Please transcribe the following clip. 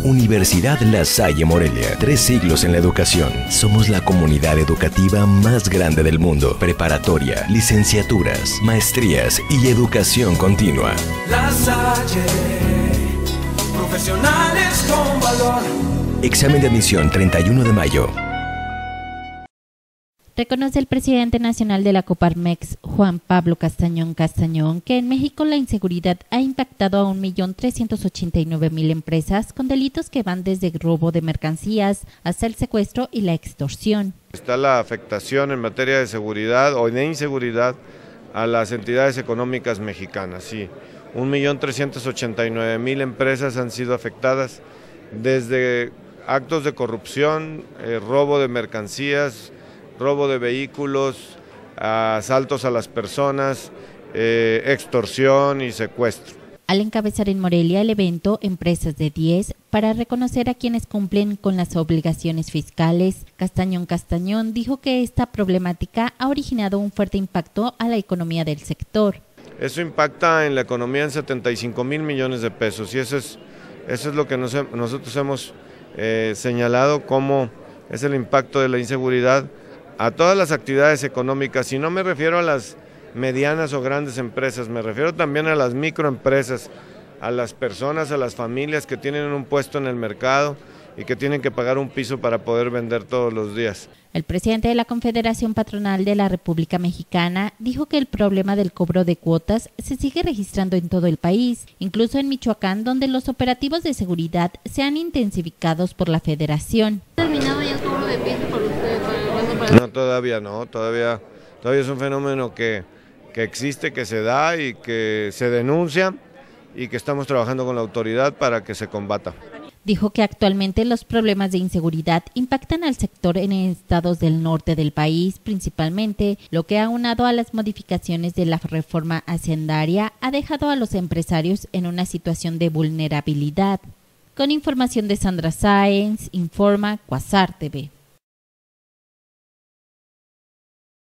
Universidad La Salle Morelia, 3 siglos en la educación. Somos la comunidad educativa más grande del mundo. Preparatoria, licenciaturas, maestrías y educación continua. La Salle, profesionales con valor. Examen de admisión 31 de mayo. Reconoce el presidente nacional de la Coparmex, Juan Pablo Castañón Castañón, que en México la inseguridad ha impactado a 1.389.000 empresas con delitos que van desde robo de mercancías hasta el secuestro y la extorsión. Está la afectación en materia de seguridad o de inseguridad a las entidades económicas mexicanas. Sí, 1.389.000 empresas han sido afectadas desde actos de corrupción, robo de mercancías, robo de vehículos, asaltos a las personas, extorsión y secuestro. Al encabezar en Morelia el evento Empresas de 10 para reconocer a quienes cumplen con las obligaciones fiscales, Castañón dijo que esta problemática ha originado un fuerte impacto a la economía del sector. Eso impacta en la economía en 75,000 millones de pesos y eso es lo que nosotros hemos señalado como es el impacto de la inseguridad a todas las actividades económicas, y no me refiero a las medianas o grandes empresas, me refiero también a las microempresas, a las personas, a las familias que tienen un puesto en el mercado y que tienen que pagar un piso para poder vender todos los días. El presidente de la Confederación Patronal de la República Mexicana dijo que el problema del cobro de cuotas se sigue registrando en todo el país, incluso en Michoacán, donde los operativos de seguridad se han intensificado por la Federación. ¿Terminado ya el cobro de piso por usted? No, todavía no, todavía es un fenómeno que existe, que se da y que se denuncia y que estamos trabajando con la autoridad para que se combata. Dijo que actualmente los problemas de inseguridad impactan al sector en estados del norte del país principalmente, lo que aunado a las modificaciones de la reforma hacendaria ha dejado a los empresarios en una situación de vulnerabilidad. Con información de Sandra Sáenz, informa Quasar TV.